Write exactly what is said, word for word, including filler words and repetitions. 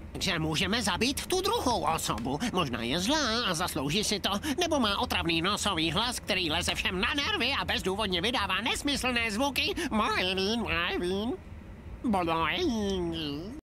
že můžeme zabít tu druhou osobu. Možná je zlá a zaslouží si to, nebo má otravný nosový hlas, který leze všem na nervy a bezdůvodně vydává nesmyslné zvuky. Moje vín, moje vín. Boloj.